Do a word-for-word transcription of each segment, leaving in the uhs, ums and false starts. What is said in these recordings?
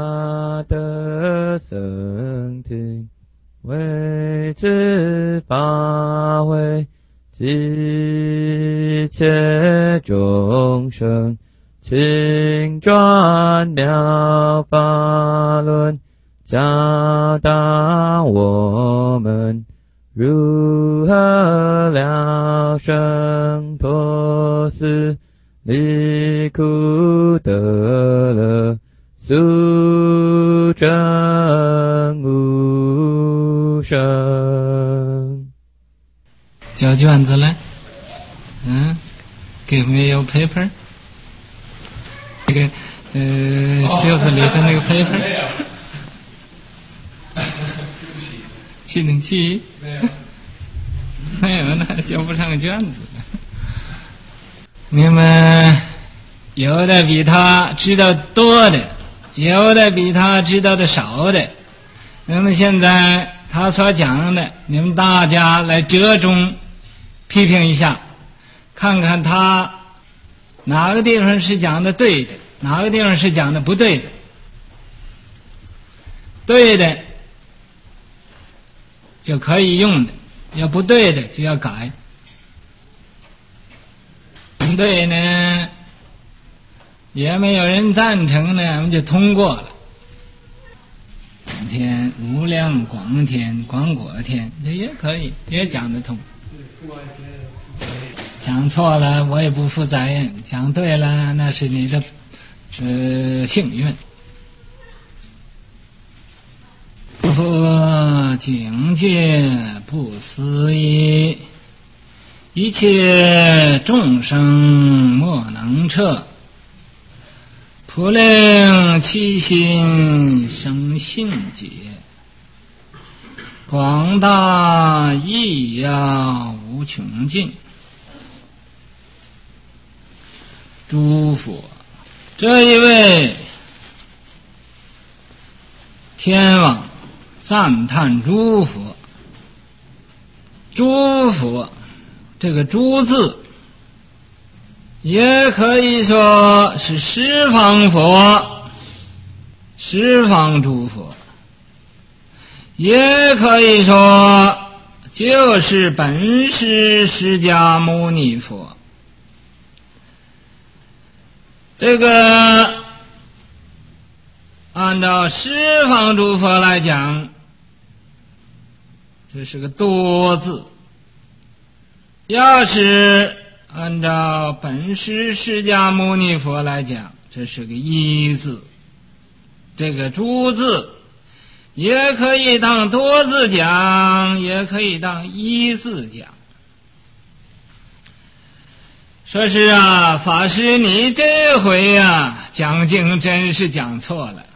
得僧听，为之法会，一切众生，请转妙法轮，教导我们如何了生脱死，离苦得乐，速证无生。 交卷子了，嗯 ，Give me your paper。这个呃，袖子里的那个 paper。气冷气没有呢，交不上卷子。你们有的比他知道多的，有的比他知道的少的。那么现在他所讲的，你们大家来折中批评一下，看看他哪个地方是讲的对的，哪个地方是讲的不对的。对的就可以用的，要不对的就要改。不对呢，也没有人赞成呢，我们就通过了。天无量广天广果天，这也可以，也讲得通。讲错了我也不负责任，讲对了那是你的呃幸运。佛境界不思议，一切众生莫能测，普令其心生信解，广大义呀无穷尽。诸佛，这一位天王赞叹诸佛，诸佛这个诸字也可以说是十方佛，十方诸佛，也可以说就是本师释迦牟尼佛。这个按照十方诸佛来讲，这是个多字；要是按照本师释迦牟尼佛来讲，这是个一字。这个诸字也可以当多字讲，也可以当一字讲。说是啊，法师你这回啊讲经真是讲错了。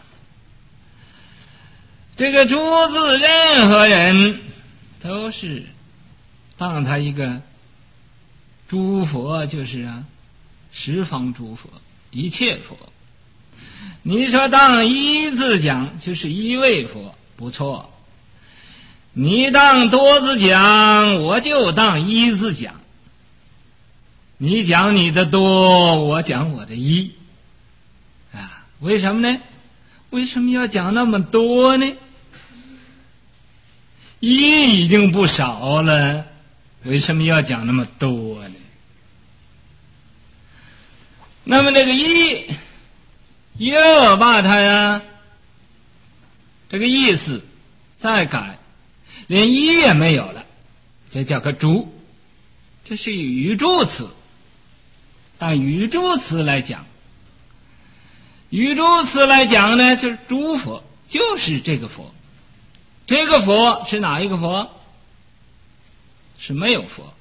这个诸字任何人都是当他一个诸佛，就是啊十方诸佛，一切佛。你说当一字讲就是一位佛，不错。你当多字讲，我就当一字讲。你讲你的多，我讲我的一啊，为什么呢？为什么要讲那么多呢？一已经不少了，为什么要讲那么多呢？那么这个一又把它呀这个意思再改，连一也没有了，这叫个诸，这是语助词。按语助词来讲，语助词来讲呢，就是诸佛，就是这个佛。这个佛是哪一个佛？是没有佛。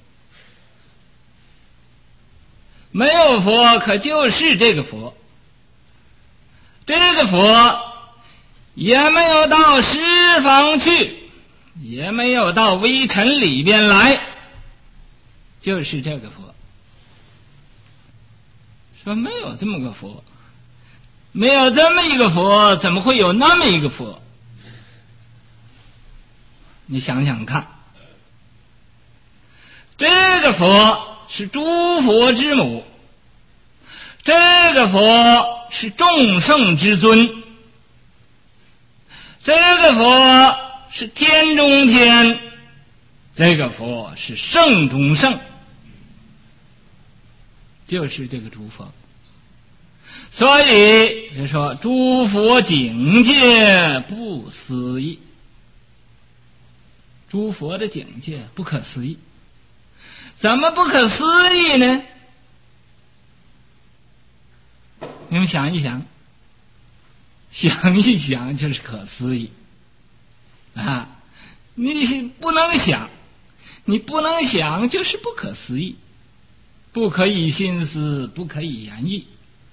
没有佛可就是这个佛。这个佛也没有到十方去，也没有到微尘里边来，就是这个佛。说没有这么个佛，没有这么一个佛，怎么会有那么一个佛？你想想看，这个佛是诸佛之母，这个佛是众圣之尊， 这个佛是天中天，这个佛是圣中圣，就是这个诸佛。所以就说诸佛境界不思议，诸佛的境界不可思议。怎么不可思议呢？你们想一想，想一想就是可思议啊！你不能想，你不能想就是不可思议，不可以心思，不可以言议。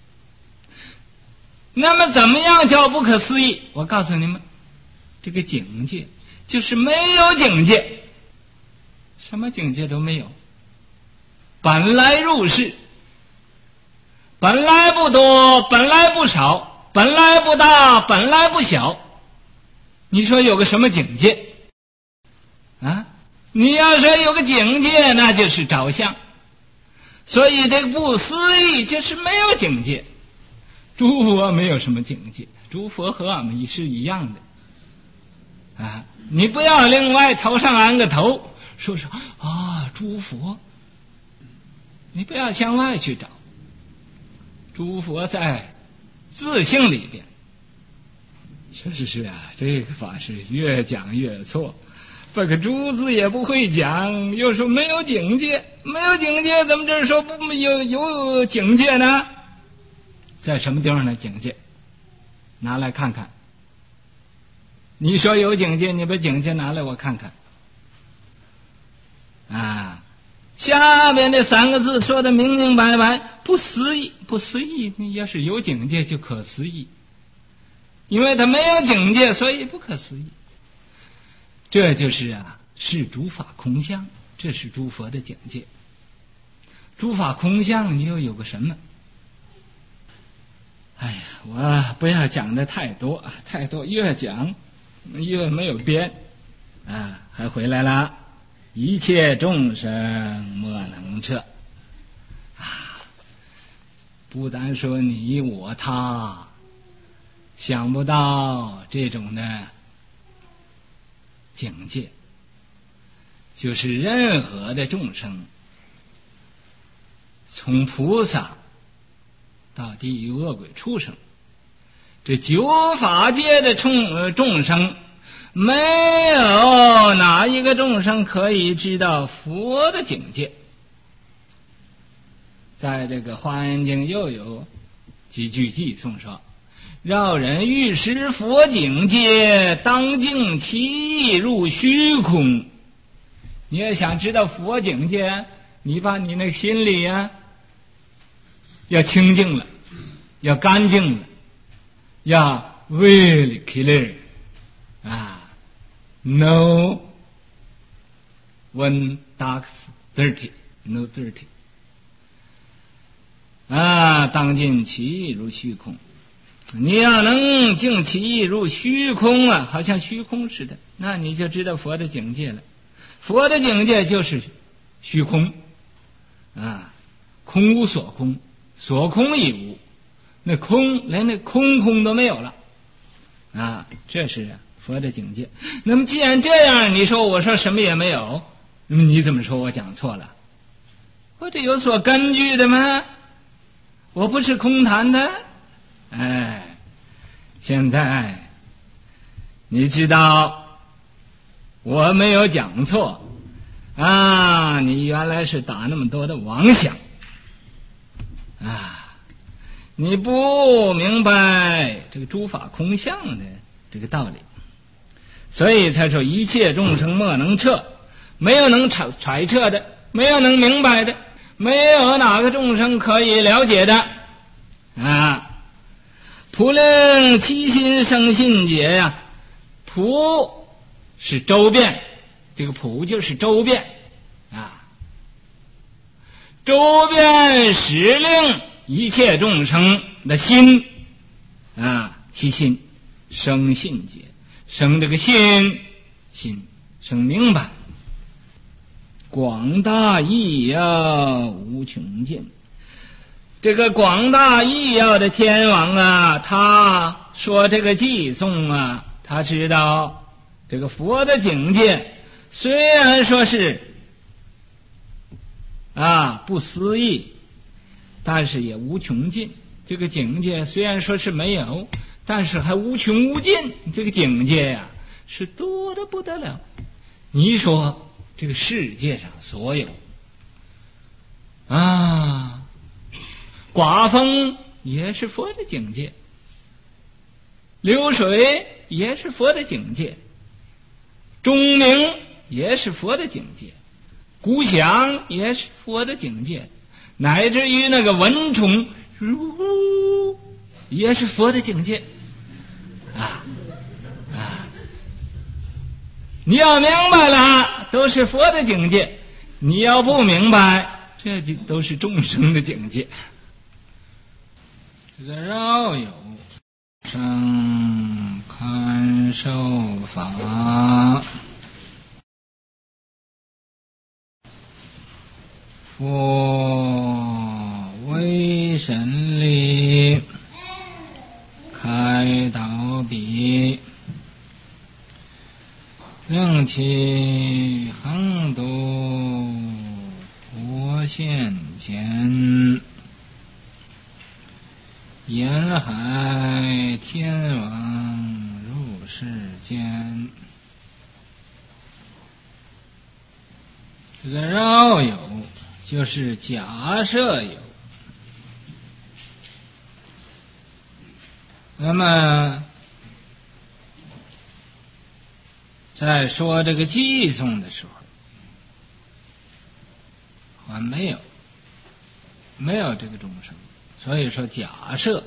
那么怎么样叫不可思议？我告诉你们，这个境界就是没有境界，什么境界都没有。本来入世，本来不多，本来不少，本来不大，本来不小。你说有个什么境界啊？你要说有个境界，那就是着相。所以这个不思议就是没有境界。诸佛没有什么境界，诸佛和我们是一样的啊！你不要另外头上安个头，说说啊，诸佛，你不要向外去找，诸佛在自性里边。是是是啊，这个法是越讲越错，这个诸字也不会讲，又说没有境界，没有境界，怎么这说不有有境界呢？在什么地方呢？境界拿来看看。你说有境界，你把境界拿来我看看啊！下面这三个字说的明明白白，不思议，不思议。你要是有境界就可思议，因为他没有境界，所以不可思议。这就是啊，是诸法空相，这是诸佛的境界。诸法空相，你又有个什么？哎呀，我不要讲的太多，太多越讲越没有边啊！还回来了，一切众生莫能测啊！不单说你我他，想不到这种的境界，就是任何的众生，从菩萨到地狱恶鬼畜生，这九法界的众众生，没有哪一个众生可以知道佛的境界。在这个《华严经》又有几句偈颂说：绕人欲识佛境界，当尽其意入虚空。你也想知道佛境界，你把你那个心里啊要清净了，要干净了，要 really clear 啊 no one darks dirty no dirty 啊，当尽其意入虚空。你要能尽其意入虚空啊，好像虚空似的，那你就知道佛的境界了。佛的境界就是虚空啊，空无所空，所空亦无，那空连那空空都没有了啊，这是佛的境界。那么既然这样，你说我说什么也没有，那么你怎么说我讲错了？我这有所根据的吗？我不是空谈的。哎，现在你知道我没有讲错啊，你原来是打那么多的妄想啊，你不明白这个诸法空相的这个道理，所以才说一切众生莫能测，没有能揣揣测的，没有能明白的，没有哪个众生可以了解的啊。普令七心生信解呀、啊，普是周遍，这个普就是周遍啊，周遍使令一切众生的心啊，七心生信解，生这个心心生明白，广大义要无穷尽。这个广大义要的天王啊，他说这个偈颂啊， 他知道这个佛的境界虽然说是啊不思议，但是也无穷尽。这个境界虽然说是没有，但是还无穷无尽。这个境界呀、啊，是多得不得了。你说这个世界上所有啊，刮风也是佛的境界，流水也是佛的境界，钟鸣也是佛的境界，鼓响也是佛的境界，乃至于那个蚊虫如也是佛的境界啊啊！你要明白了，都是佛的境界；你要不明白，这就都是众生的境界。这个绕有生堪受法，佛为神力，开导彼，令其恒度佛现前，沿海天王入世间。这个绕有就是假设有，那么在说这个寄送的时候，还没有没有这个众生，所以说假设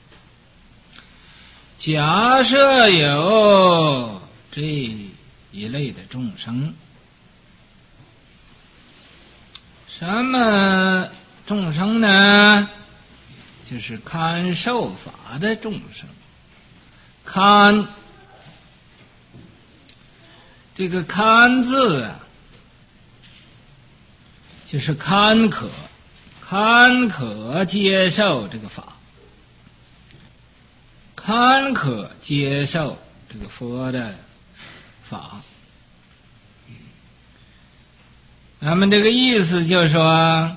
假设有这一类的众生。什么众生呢？就是堪受法的众生。堪这个堪字啊，就是堪可堪可接受这个法，堪可接受这个佛的法。那么这个意思就是说，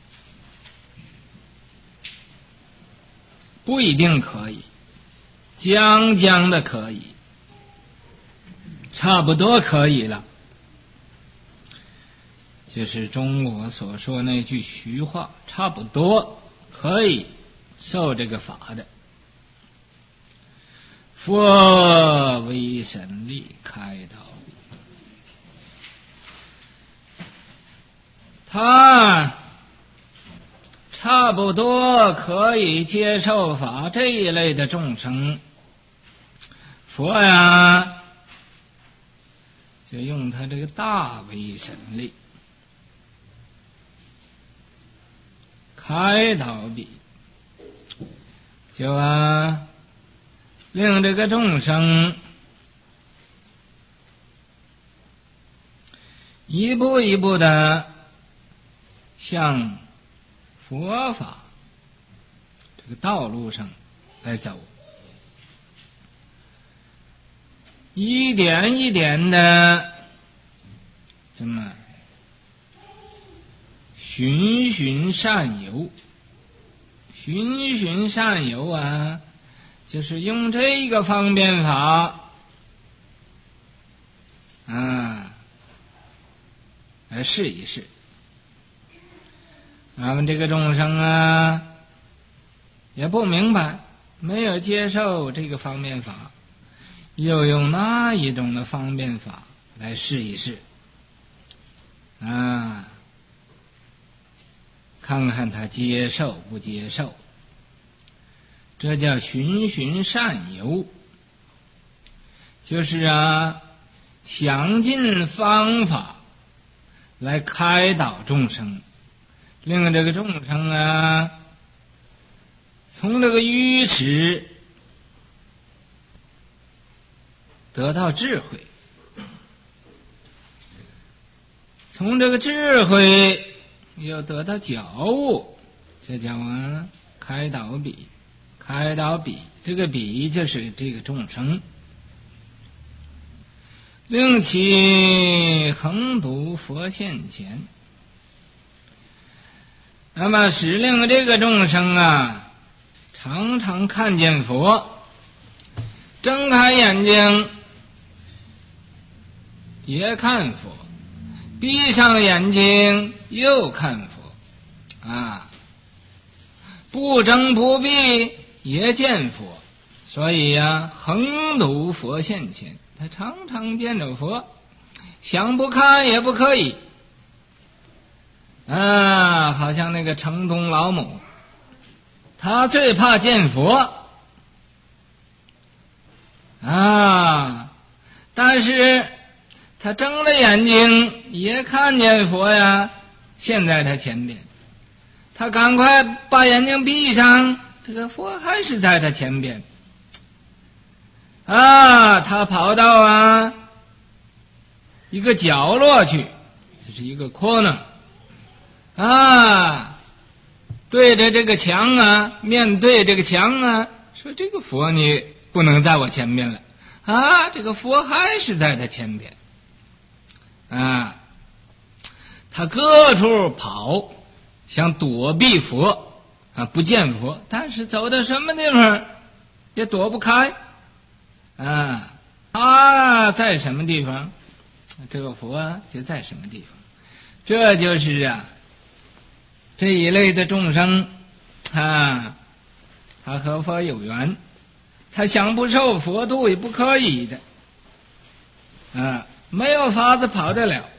不一定可以，将将的可以，差不多可以了。就是中国所说那句虚话，差不多可以受这个法的。佛为神力，开导他差不多可以接受法这一类的众生，佛呀就用他这个大威神力开导彼，就啊令这个众生一步一步的向佛法这个道路上来走，一点一点的这么循循善诱。循循善诱啊，就是用这个方便法啊来试一试。咱们这个众生啊也不明白，没有接受这个方便法，又用那一种的方便法来试一试啊，看看他接受不接受。这叫循循善诱，就是啊想尽方法来开导众生，令这个众生啊从这个愚痴得到智慧，从这个智慧又得到觉悟，这叫啊开导彼。开导彼，这个彼就是这个众生。 令其恒睹佛现前。那么使令这个众生啊，常常看见佛，睁开眼睛也看佛，闭上眼睛又看佛，啊，不睁不闭也见佛。所以呀、啊，恒睹佛现前，他常常见着佛，想不看也不可以。啊，好像那个城东老母，他最怕见佛啊，但是他睁着眼睛也看见佛呀，现在他前边，他赶快把眼睛闭上，这个佛还是在他前边啊，他跑到啊一个角落去，这是一个 corner 啊，对着这个墙啊，面对这个墙啊，说这个佛你不能在我前面了啊，这个佛还是在他前边啊，他各处跑，想躲避佛啊，不见佛，但是走到什么地方也躲不开啊，他在什么地方，这个佛啊就在什么地方。这就是啊这一类的众生啊，他和佛有缘，他想不受佛度也不可以的啊，没有法子跑得了，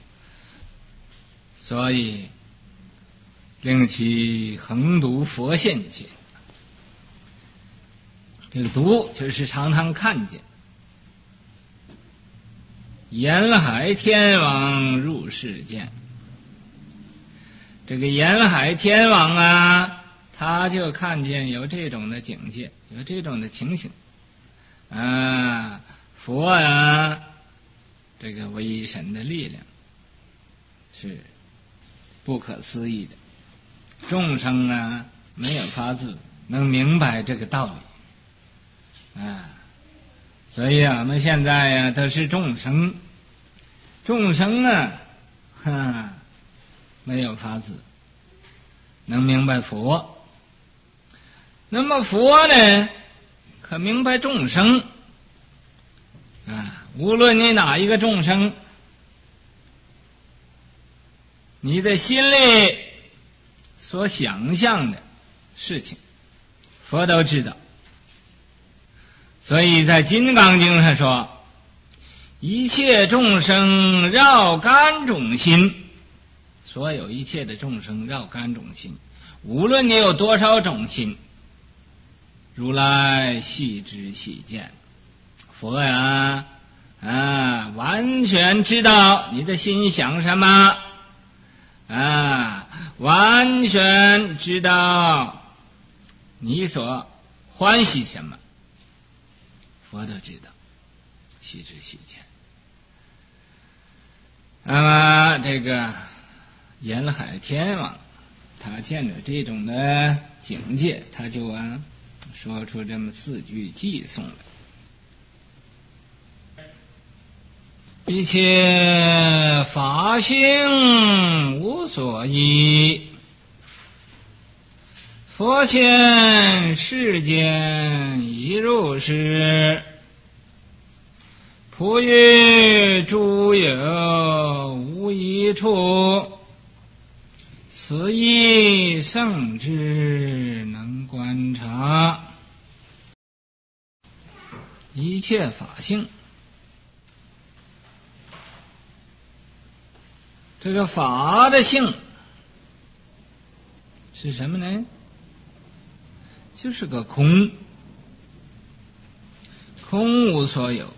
所以令其恒睹佛现前。这个读就是常常看见。沿海天王入世见，这个沿海天王啊，他就看见有这种的境界，有这种的情形啊，佛啊，这个威神的力量是不可思议的，众生啊没有法子能明白这个道理啊，所以啊我们现在呀、啊、都是众生，众生啊哈没有法子能明白佛，那么佛呢可明白众生啊，无论你哪一个众生，你的心里所想象的事情佛都知道。所以在金刚经上说，一切众生绕干种心，所有一切的众生绕干种心，无论你有多少种心，如来悉知悉见。佛呀啊，完全知道你的心想什么啊，完全知道你所欢喜什么，佛都知道，悉知悉见。那么这个沿海天王，他见着这种的境界，他就啊说出这么四句偈颂来。一切法性无所依，佛前世间已如是，普于诸有无一处，此一圣智能观察。一切法性，这个法的性是什么呢？就是个空，空无所有。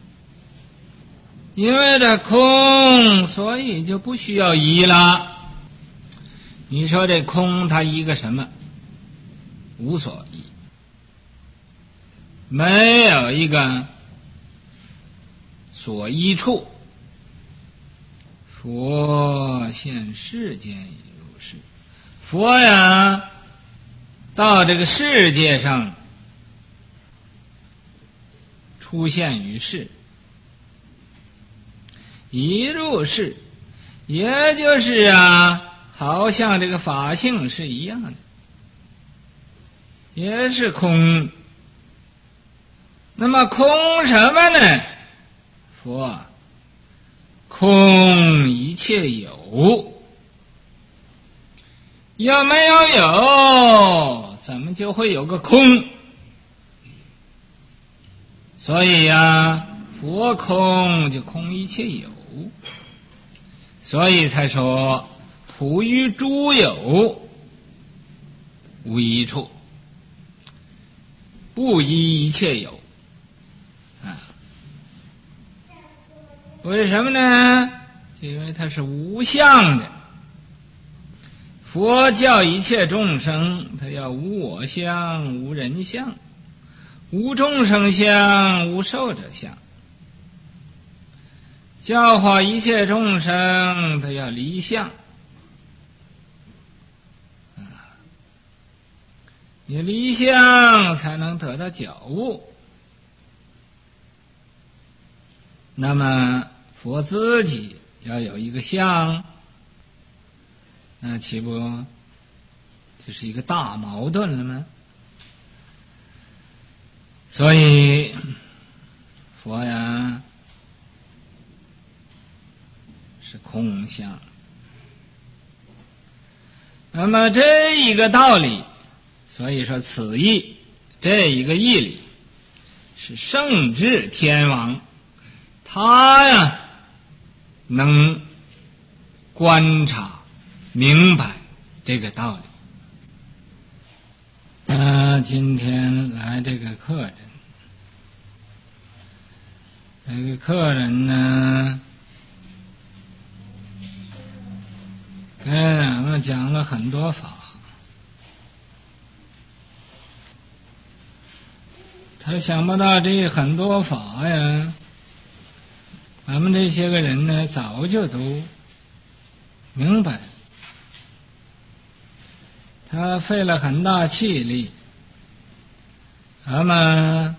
因为这空，所以就不需要依了。你说这空它依个什么？无所依，没有一个所依处。佛现世间已如是，佛呀到这个世界上出现于世， 一入世，也就是啊，好像这个法性是一样的，也是空。那么空什么呢？佛空一切有，有没有有，怎么就会有个空？所以呀、啊，佛空就空一切有，所以才说普于诸有无一处，不依一切有啊。为什么呢？就因为它是无相的。佛教一切众生，它要无我相、无人相、无众生相、无寿者相。教化一切众生，它要离相。你离相才能得到觉悟。那么佛自己要有一个相，那岂不就是一个大矛盾了吗？所以佛呀是空相。那么这一个道理，所以说此义这一个义理是圣智天王，他呀能观察明白这个道理。呃，今天来这个客人，这个客人呢给俺们讲了很多法，他想不到这很多法呀，咱们这些个人呢早就都明白了。他费了很大气力，咱们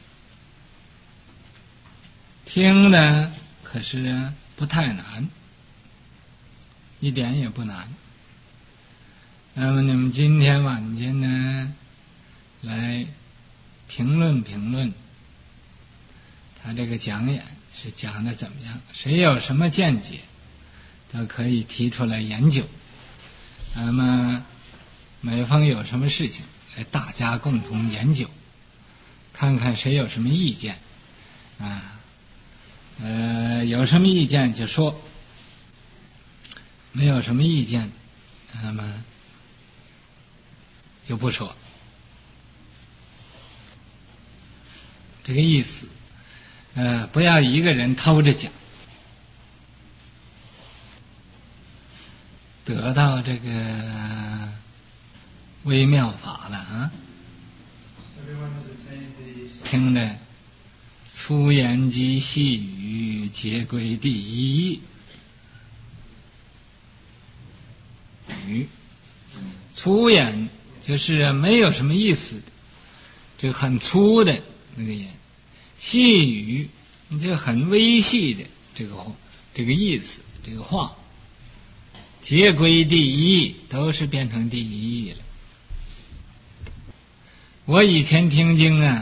听的可是不太难，一点也不难。那么你们今天晚间呢来评论评论他这个讲演是讲的怎么样，谁有什么见解都可以提出来研究。那么每逢有什么事情来大家共同研究，看看谁有什么意见啊，呃有什么意见就说，没有什么意见那么就不说。这个意思，呃，不要一个人偷着讲，得到这个微妙法了啊！听着，粗言及细语皆归第一。语，粗言就是没有什么意思的，就很粗的那个言。细语，你这很微细的这个这个意思，这个话，皆归第一，都是变成第一义了。我以前听经啊，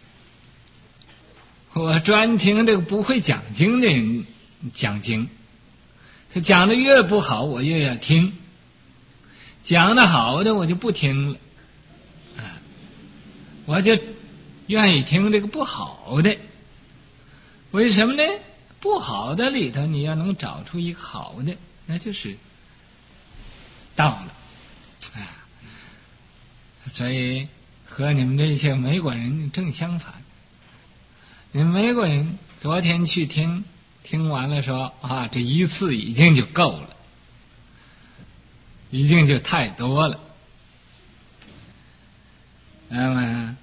我专听这个不会讲经的人讲经，他讲的越不好，我越要听；讲的好的，我就不听了，啊，我就愿意听这个不好的。为什么呢？不好的里头你要能找出一个好的，那就是到了啊。所以和你们这些美国人正相反，你们美国人昨天去听，听完了说啊，这一次已经就够了，已经就太多了。那么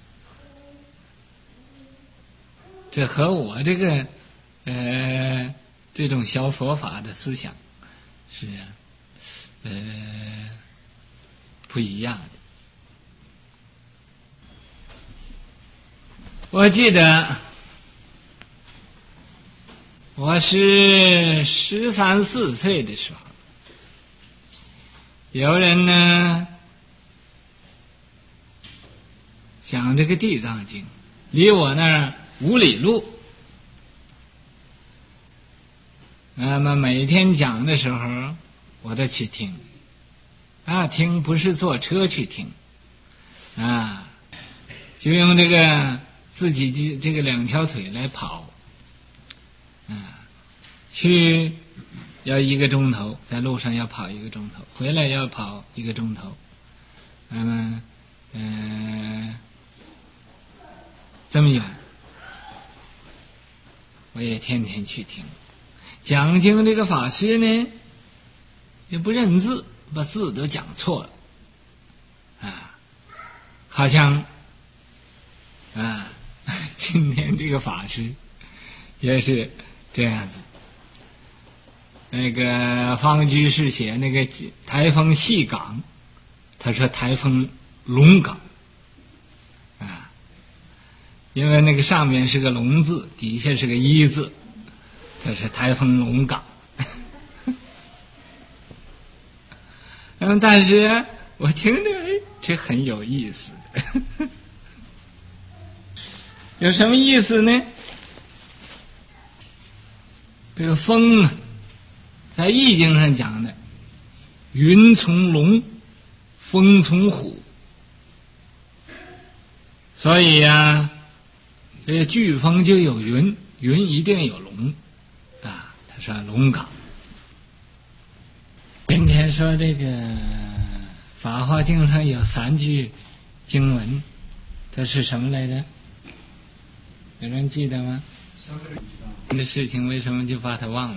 这和我这个呃这种小佛法的思想是呃不一样的。我记得我是十三四岁的时候，有人呢讲这个地藏经，离我那儿五里路。那么每天讲的时候，我都去听。啊，听不是坐车去听，啊，就用这个自己这这个两条腿来跑，啊，去要一个钟头，在路上要跑一个钟头，回来要跑一个钟头，那么，呃，这么远，我也天天去听。讲经这个法师呢，也不认字。把字都讲错了，啊，好像啊，今天这个法师也是这样子。那个方居士写那个台风细港，他说台风龙港，啊，因为那个上面是个龙字，底下是个一字，他是台风龙港。嗯，但是我听着，哎，这很有意思。有什么意思呢？这个风啊，在易经上讲的，云从龙，风从虎，所以呀、啊，这个飓风就有云，云一定有龙，啊，他说龙港。今天说这个《法华经》上有三句经文，这是什么来着？有人记得吗？这个事情为什么就把它忘了？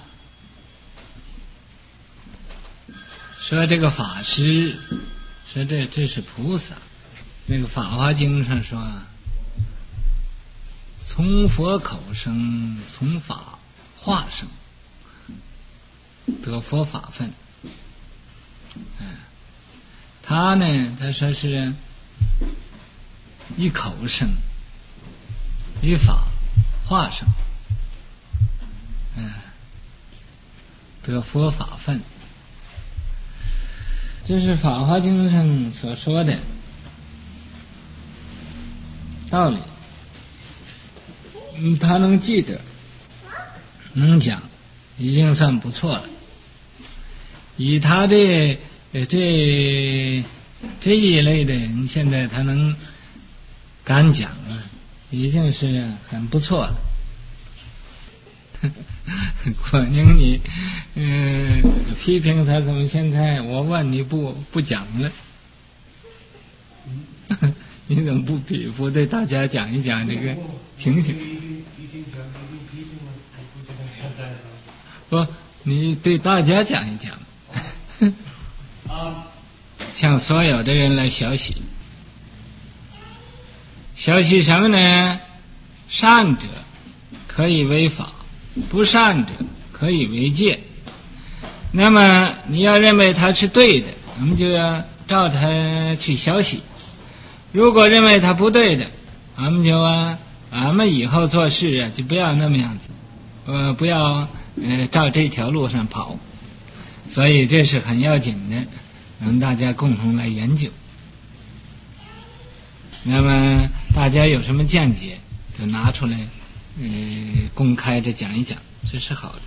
说这个法师，说这这是菩萨。那个《法华经》上说啊，从佛口生，从法化生。得佛法分，嗯，他呢，他说是一口生，一法化生，嗯，得佛法分，这是《法华经》上所说的道理。嗯，他能记得，能讲，已经算不错了。以他这这这一类的人，现在他能敢讲了，已经是很不错了。可能你嗯、呃、批评他，怎么现在我问你不不讲了？你怎么不批不对大家讲一讲这个情形？不，你对大家讲一讲。向所有的人来学习，学习什么呢？善者可以为法，不善者可以为戒。那么你要认为他是对的，我们就要照他去学习；如果认为他不对的，我们就啊，俺们以后做事啊，就不要那么样子，呃，不要呃照这条路上跑。所以这是很要紧的，我们大家共同来研究。那么大家有什么见解，就拿出来，呃，公开的讲一讲，这是好的。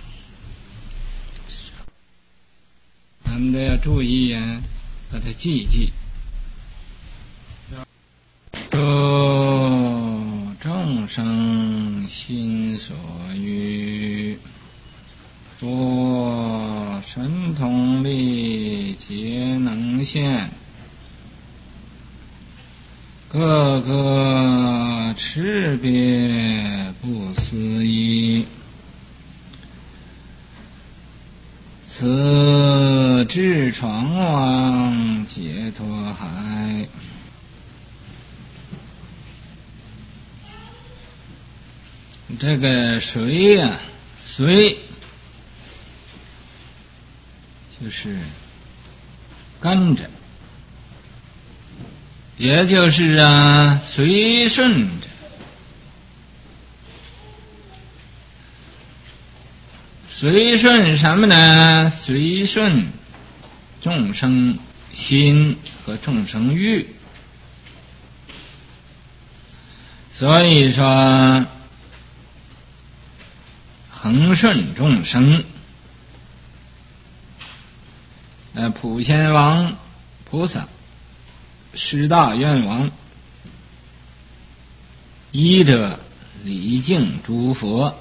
咱们都要注意啊，把它记一记。诸众生心所欲，诸神通力皆能现，个个识别不思议，此智闯往解脱海。这个水呀、啊，水就是跟着，也就是啊随顺着。 随顺什么呢？随顺众生心和众生欲。所以说恒顺众生。呃，普贤王菩萨十大愿王，一者礼敬诸佛，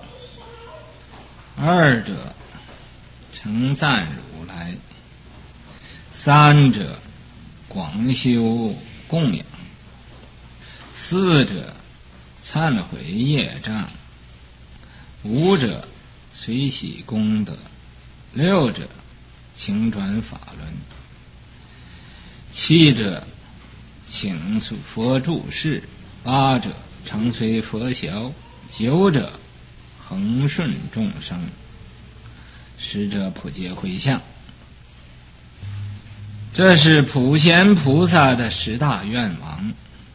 二者称赞如来，三者广修供养，四者忏悔业障，五者随喜功德，六者请转法轮，七者请述佛住世，八者常随佛晓，九者恒顺众生，十者普皆回向。这是普贤菩萨的十大愿望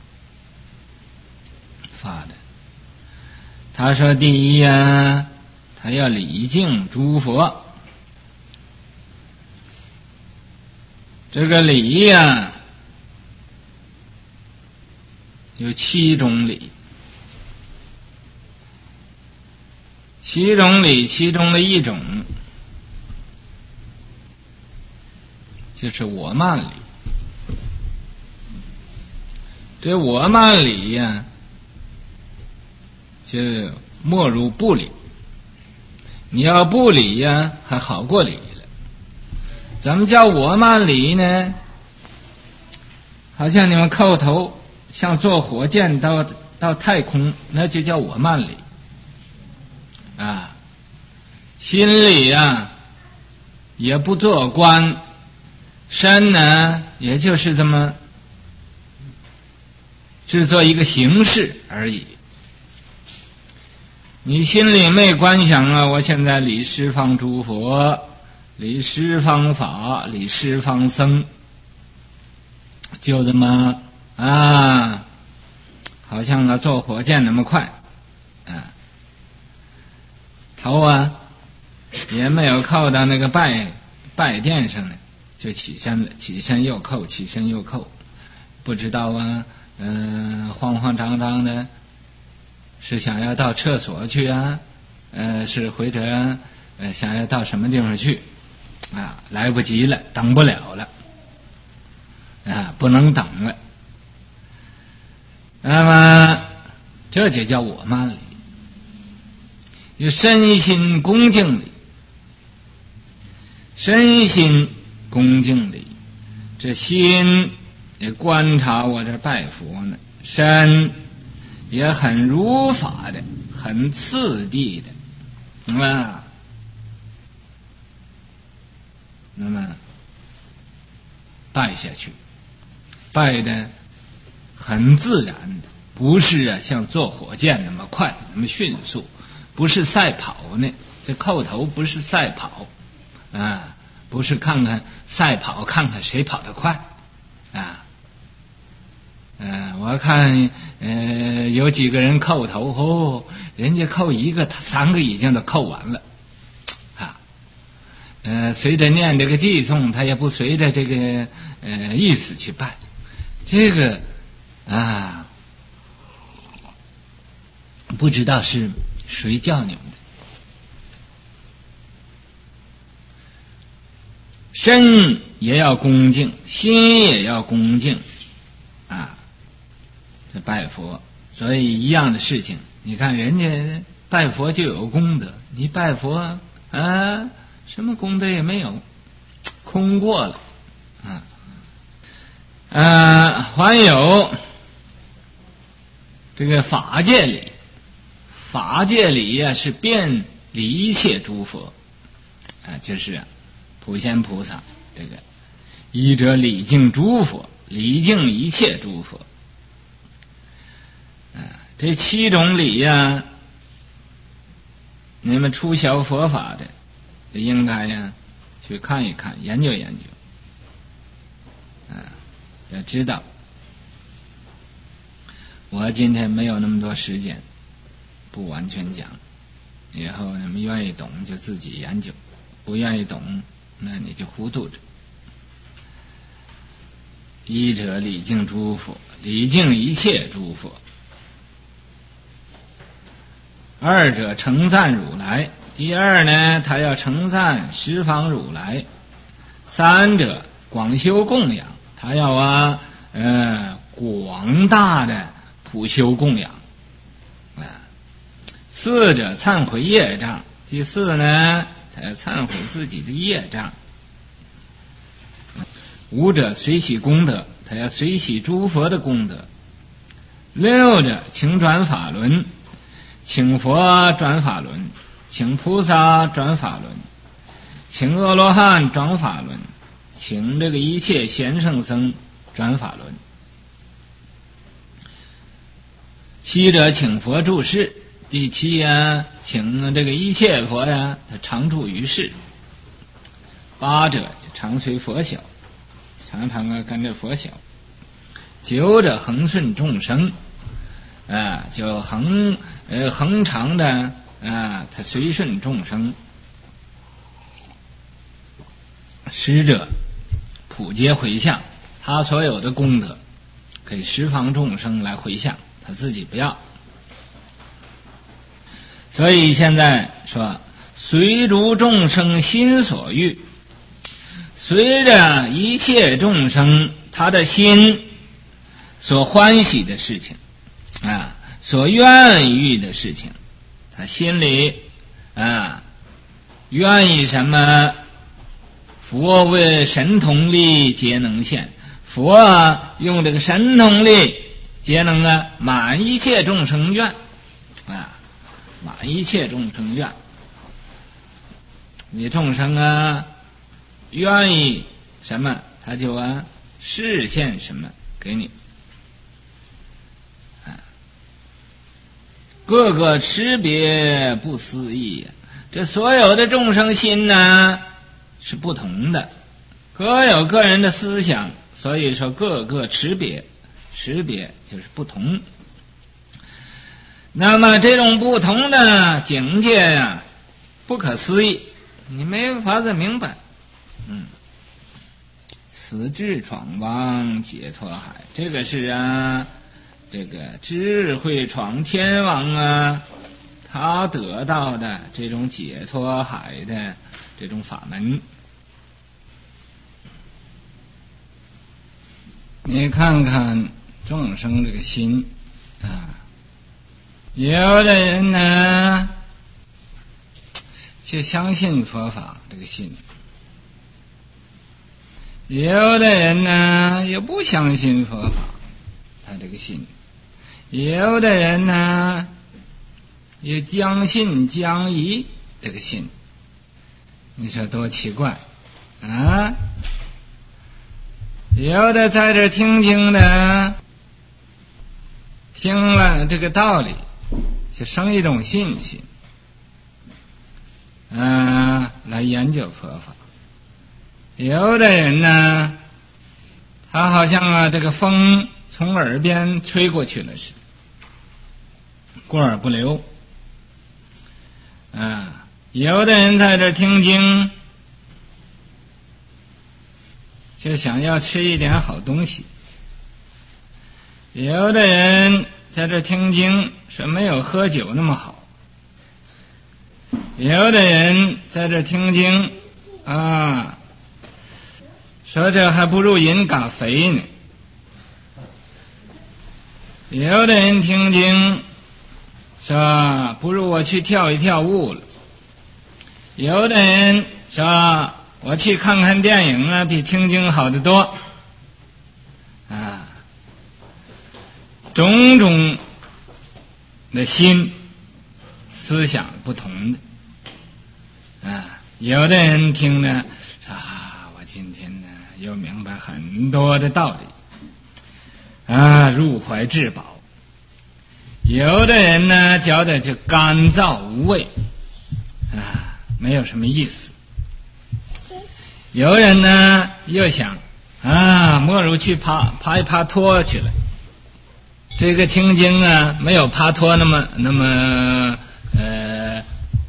发的。他说第一啊，他要礼敬诸佛。这个礼呀，有七种礼，七种礼其中的一种就是我慢礼。这我慢礼呀，就莫如不礼。你要不礼呀，还好过礼了。怎么叫我慢礼呢？好像你们叩头，像坐火箭到到太空，那就叫我慢礼啊。心里啊也不做官，身呢也就是这么制作一个形式而已。你心里没观想啊，我现在礼十方诸佛，礼十方法，礼十方僧，就这么啊，好像啊坐火箭那么快啊，头啊也没有扣到那个拜拜垫上呢，就起身了，起身又扣，起身又扣，不知道啊，嗯、呃，慌慌张张的，是想要到厕所去啊，呃，是或者呃想要到什么地方去啊，来不及了，等不了了啊，不能等了。那么这就叫我慢礼，有身心恭敬礼，身心恭敬礼，这心也观察我这拜佛呢，身也很如法的，很次第的啊。那么拜下去，拜的很自然的，不是啊像坐火箭那么快那么迅速，不是赛跑呢，这叩头不是赛跑啊，不是看看赛跑看看谁跑得快啊。呃，我看呃有几个人叩头哦，人家叩一个，他三个已经都叩完了啊。呃，随着念这个偈颂，他也不随着这个呃意思去拜，这个啊，不知道是谁教你们的。身也要恭敬，心也要恭敬啊。这拜佛，所以一样的事情，你看人家拜佛就有功德，你拜佛啊，什么功德也没有，空过了啊。呃，还有这个法界礼，法界礼呀、啊、是遍礼一切诸佛啊，就是啊普贤菩萨这个一者礼敬诸佛，礼敬一切诸佛。这七种礼呀、啊，你们初晓佛法的，就应该呀去看一看，研究研究，啊，要知道。我今天没有那么多时间，不完全讲， 以后你们愿意懂就自己研究，不愿意懂那你就糊涂着。一者礼敬诸佛，礼敬一切诸佛；二者称赞如来，第二呢，他要称赞十方如来；三者广修供养，他要啊呃广大的普修供养啊；四者忏悔业障，第四呢，他要忏悔自己的业障；五者随喜功德，他要随喜诸佛的功德；六者请转法轮，请佛转法轮，请菩萨转法轮，请阿罗汉转法轮，请这个一切贤圣僧转法轮。七者请佛住世，第七呀，请这个一切佛呀，他常住于世。八者就常随佛小，常常啊跟着佛小。九者恒顺众生，啊，就恒呃恒常的啊，他随顺众生。十者普皆回向，他所有的功德给十方众生来回向，他自己不要。所以现在说随逐众生心所欲，随着一切众生他的心所欢喜的事情啊，所愿意的事情，他心里啊愿意什么，佛为神通力皆能现，佛啊用这个神通力皆能啊满一切众生愿啊，满一切众生愿。你众生啊愿意什么，他就啊示现什么给你啊，各个持别不思议。这所有的众生心呢是不同的，各有个人的思想，所以说各个持别，持别就是不同。那么这种不同的境界呀、啊，不可思议，你没法子明白。嗯，此智闯王解脱海，这个是啊，这个智慧闯天王啊，他得到的这种解脱海的这种法门。你看看众生这个心啊，有的人呢就相信佛法这个心，有的人呢也不相信佛法他这个心，有的人呢也将信将疑这个心，你说多奇怪啊！有的在这听经的，听了这个道理就生一种信心啊，来研究佛法。有的人呢他好像啊这个风从耳边吹过去了似的，过耳不留啊。有的人在这听经就想要吃一点好东西，有的人在这听经说没有喝酒那么好，有的人在这听经啊说这还不如饮咖啡呢，有的人听经说不如我去跳一跳舞了，有的人说我去看看电影啊，比听经好得多啊。种种的心思想不同的啊，有的人听呢啊，我今天呢又明白很多的道理啊，入怀至宝。有的人呢觉得就干燥无味啊，没有什么意思。有人呢又想啊，莫如去爬爬一爬坡去了。这个听经啊，没有爬坡那么那么呃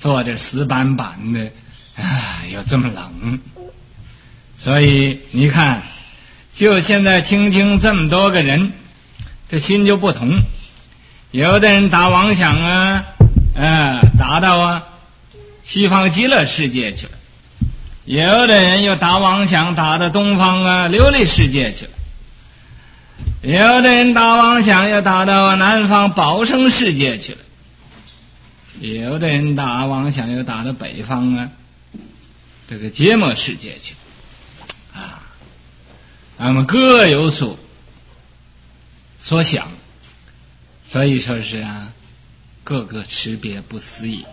坐着死板板的，啊，又这么冷。所以你看，就现在听听这么多个人，这心就不同。有的人打妄想啊，呃，打到啊西方极乐世界去了；有的人又打妄想，打到东方啊琉璃世界去了；有的人打妄想，又打到南方宝生世界去了；有的人打妄想，又打到北方啊这个芥末世界去啊。他们各有所所想，所以说是啊，各个识别不思议。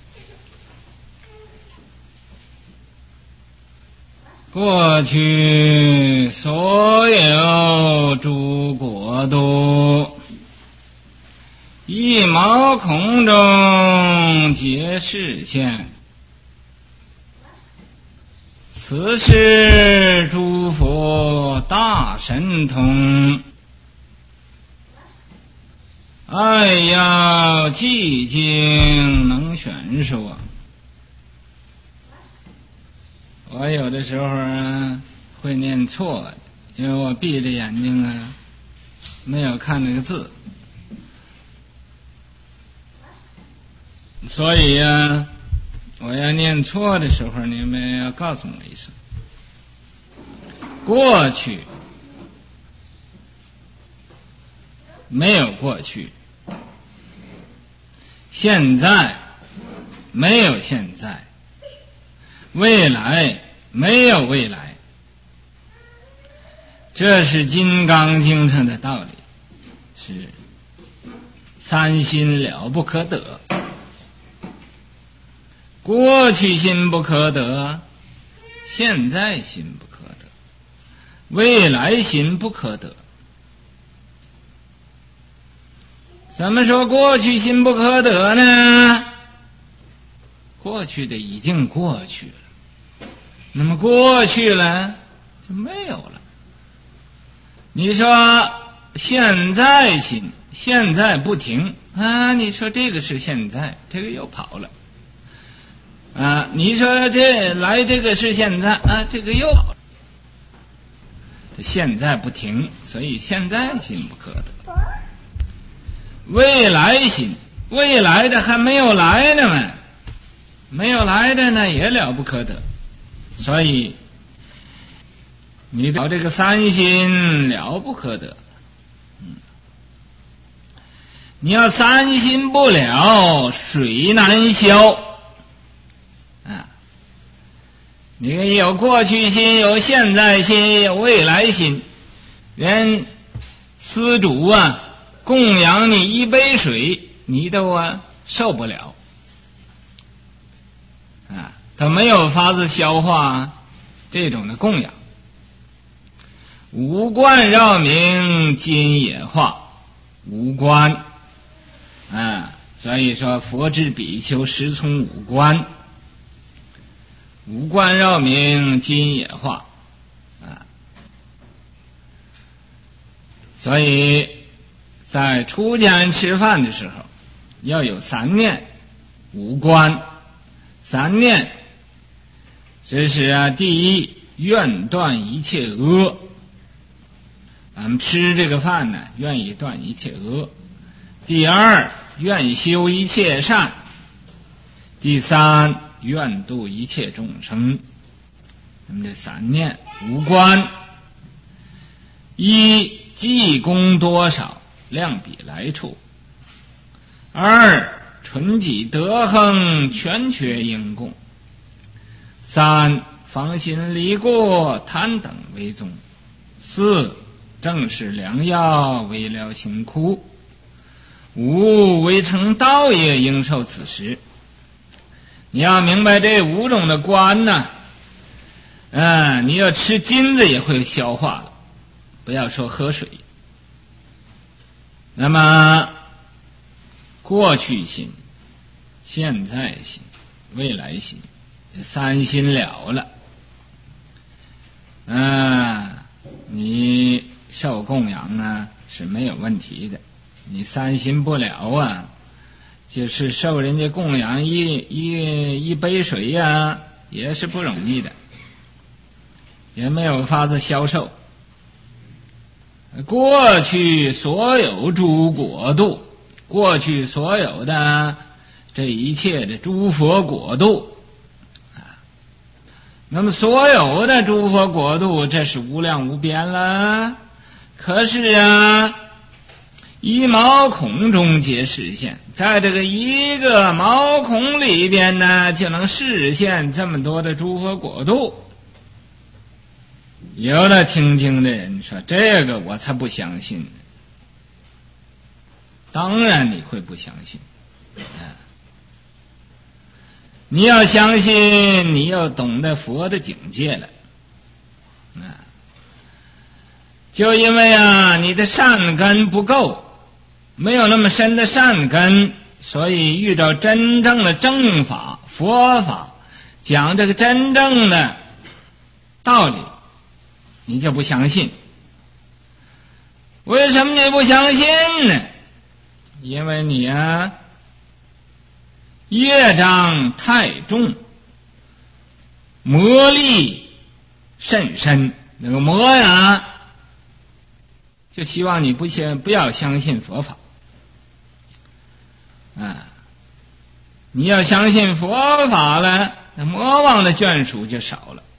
过去所有诸国都，一毛孔中皆是现。此是诸佛大神通，爱要寂静能玄说。我有的时候啊会念错的，因为我闭着眼睛啊没有看那个字，所以呀、啊、我要念错的时候你们要告诉我一声。过去没有过去，现在没有现在，未来没有未来，这是《金刚经》上的道理，是三心了不可得。过去心不可得，现在心不可得，未来心不可得。怎么说过去心不可得呢？过去的已经过去了，那么过去了就没有了。你说现在心，现在不停啊，你说这个是现在，这个又跑了啊，你说这来这个是现在啊，这个又跑了。现在不停，所以现在心不可得。未来心，未来的还没有来呢嘛，没有来的呢也了不可得。所以你找这个三心了不可得，嗯，你要三心不了，水难消啊！你有过去心，有现在心，有未来心，人施主啊供养你一杯水，你都啊受不了啊，他没有法子消化这种的供养。五官绕明今也化，五官啊，所以说佛之比丘时从五官，五官绕明今也化啊，所以在出家人吃饭的时候要有三念五观。三念这是啊，第一愿断一切恶，咱们吃这个饭呢愿意断一切恶。第二愿修一切善。第三愿度一切众生。那么这三念五观，一济功多少量比来处，二纯己德亨全缺应供，三防心离过贪等为宗，四正是良药为疗辛苦，五为成道业应受此时。你要明白这五种的观呢，嗯，你要吃金子也会消化了，不要说喝水。那么过去心、现在心、未来心，三心了了，嗯，你受供养呢是没有问题的。你三心不了啊， 就是受人家供养一一一杯水呀、啊，也是不容易的，也没有法子销售。过去所有诸国度，过去所有的这一切的诸佛国度啊，那么所有的诸佛国度，这是无量无边了。可是啊，一毛孔中皆实现，在这个一个毛孔里边呢，就能实现这么多的诸佛国度。有的听经的人说，这个我才不相信呢。当然你会不相信啊！你要相信，你要懂得佛的境界了啊！就因为啊，你的善根不够，没有那么深的善根，所以遇到真正的正法、佛法，讲这个真正的道理，你就不相信。为什么你不相信呢？因为你啊，业障太重，魔力甚深。那个魔呀，就希望你不相不要相信佛法啊！你要相信佛法了，那魔王的眷属就少了。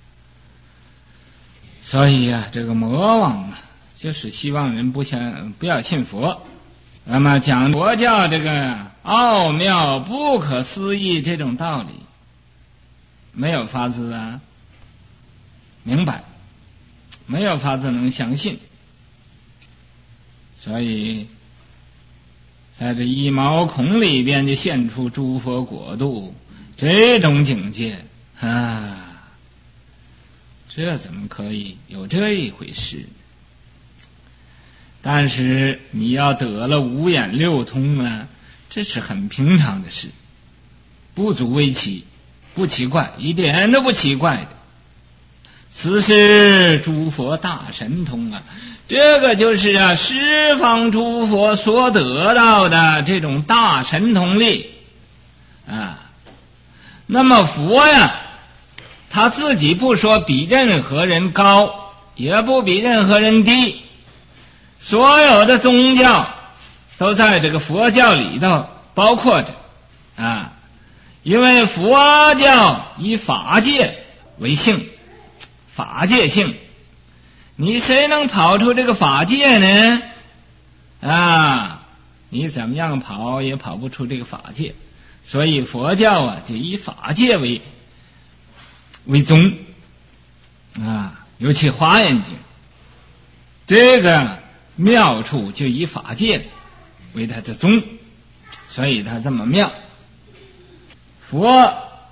所以啊，这个魔王啊，就是希望人不相不要信佛。那么讲佛教这个奥妙不可思议这种道理，没有法子啊明白，没有法子能相信。所以在这一毛孔里边就现出诸佛国度这种境界啊，这怎么可以有这一回事？但是你要得了五眼六通啊，这是很平常的事，不足为奇，不奇怪，一点都不奇怪的。此是诸佛大神通啊，这个就是啊十方诸佛所得到的这种大神通力啊。那么佛呀，他自己不说比任何人高，也不比任何人低，所有的宗教都在这个佛教里头包括着啊，因为佛教以法界为性，法界性，你谁能跑出这个法界呢？啊，你怎么样跑也跑不出这个法界。所以佛教啊，就以法界为为宗啊，尤其华严经这个妙处就以法界为它的宗，所以它这么妙。佛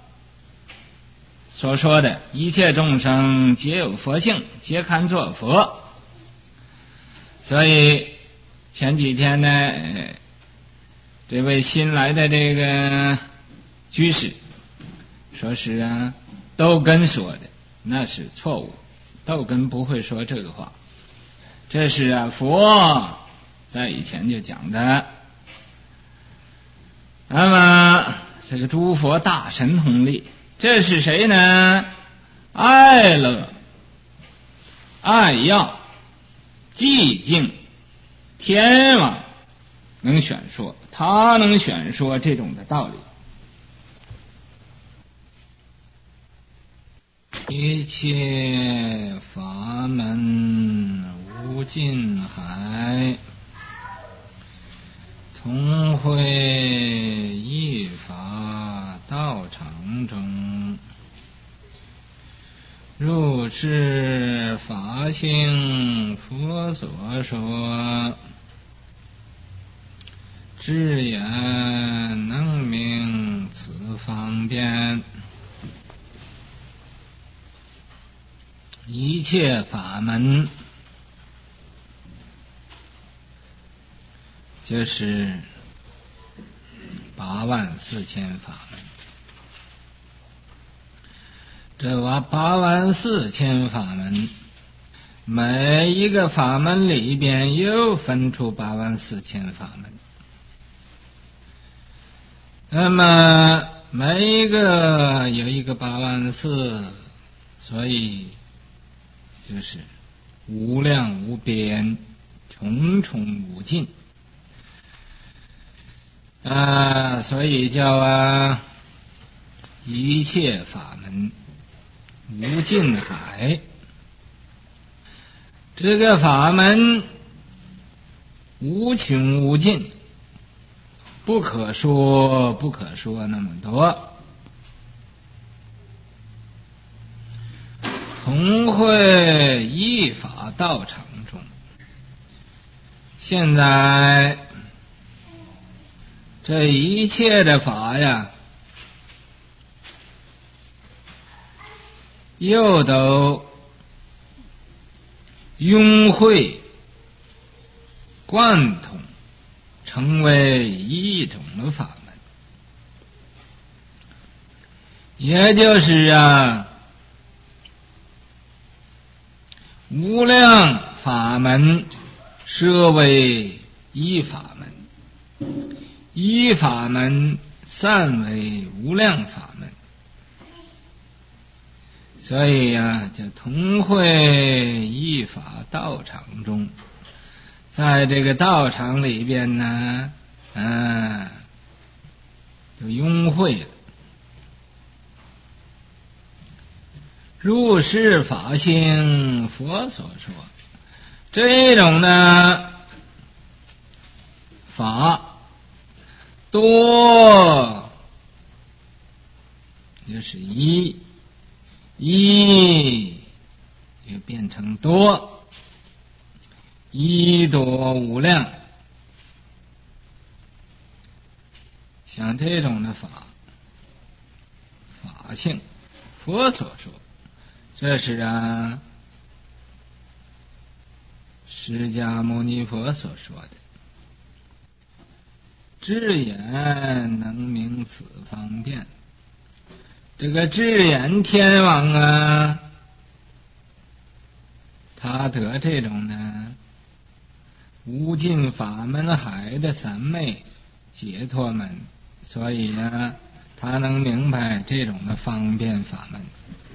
所说的一切众生皆有佛性，皆堪作佛。所以前几天呢，这位新来的这个居士说是啊，窦根说的，那是错误，窦根不会说这个话。这是啊，佛在以前就讲的。那么这个诸佛大神通力，这是谁呢？爱乐、爱要、寂静、天王能选说，他能选说这种的道理。一切法门无尽海，同会一法道场中，入是法性佛所说，智言能明此方便。一切法门就是八万四千法门，这八八万四千法门，每一个法门里边又分出八万四千法门。 那么每一个有一个八万四，所以就是无量无边，重重无尽啊，所以叫啊一切法门无尽海。这个法门无穷无尽，不可说不可说那么多。同会一法道场中，现在这一切的法呀，又都拥会贯通，成为一种的法门。也就是啊，无量法门设为一法门，一法门散为无量法门。所以呀，就同会一法道场中，在这个道场里边呢，啊，就拥会了。入世法性，佛所说，这种呢法多，就是一。一也变成多，一多无量，像这种的法法性，佛所说，这是啊释迦牟尼佛所说的。智眼能明此方便。这个智眼天王啊，他得这种呢无尽法门海的三昧解脱门，所以啊，他能明白这种的方便法门。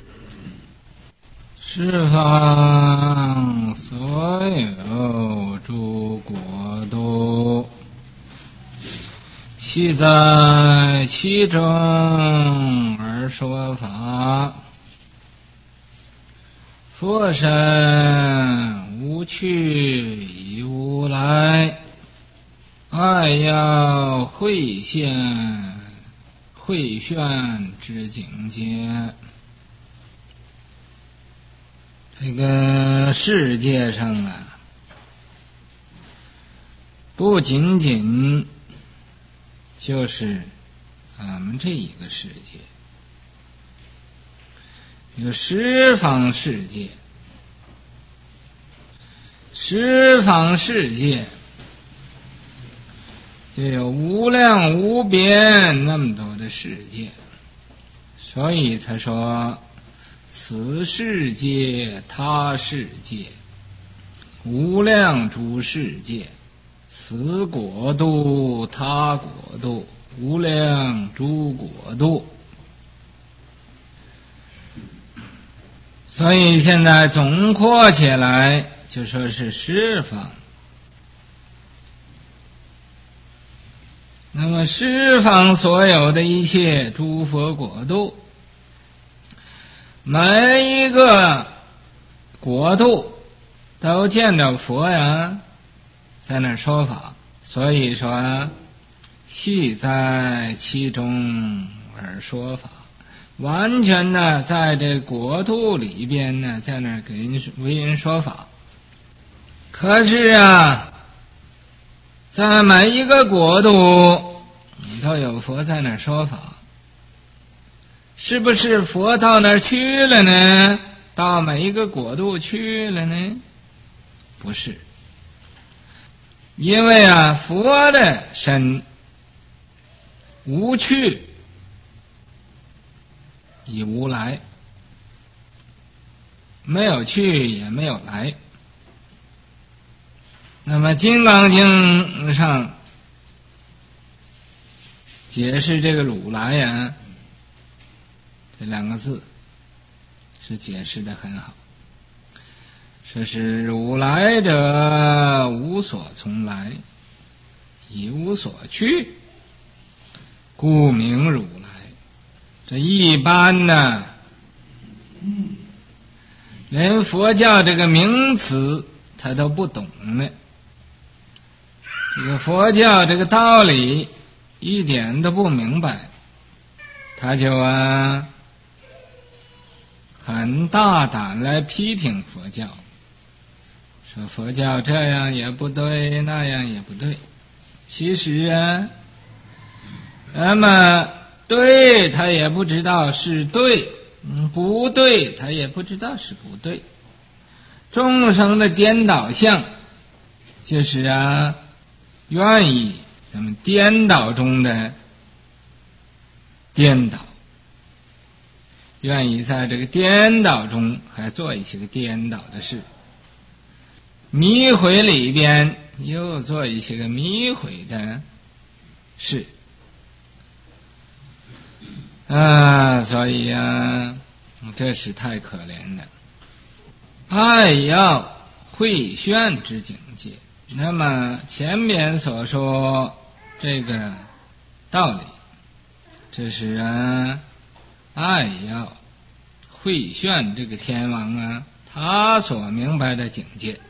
十方所有诸国都，悉在其中而说法，佛身无去亦无来，爱要会现会炫之境界。这个世界上啊，不仅仅就是俺们这一个世界，有十方世界，十方世界就有无量无边那么多的世界，所以才说此世界他世界，无量诸世界，此国度他国度，无量诸国度。所以现在总括起来就说是十方。那么十方所有的一切诸佛国度，每一个国度都见着佛呀在那说法，所以说悉在其中而说法，完全呢在这国度里边呢在那给人为人说法。可是啊，在每一个国度都有佛在那说法，是不是佛到那儿去了呢？到每一个国度去了呢？不是，因为啊，佛的身无去亦无来，没有去也没有来。那么《金刚经》上解释这个如来呀，这两个字是解释的很好。说是如来者，无所从来，亦无所去，故名如来。这一般呢，连佛教这个名词他都不懂呢。这个佛教这个道理一点都不明白，他就啊很大胆来批评佛教，说佛教这样也不对，那样也不对。其实啊，那么对他也不知道是对，嗯，不对他也不知道是不对。众生的颠倒相，就是啊，愿意咱们颠倒中的颠倒，愿意在这个颠倒中还做一些个颠倒的事，迷回里边又做一些个迷回的事啊，所以啊，这是太可怜了。爱要慧炫之境界。那么前面所说这个道理，这是啊，爱要慧炫这个天王啊，他所明白的境界。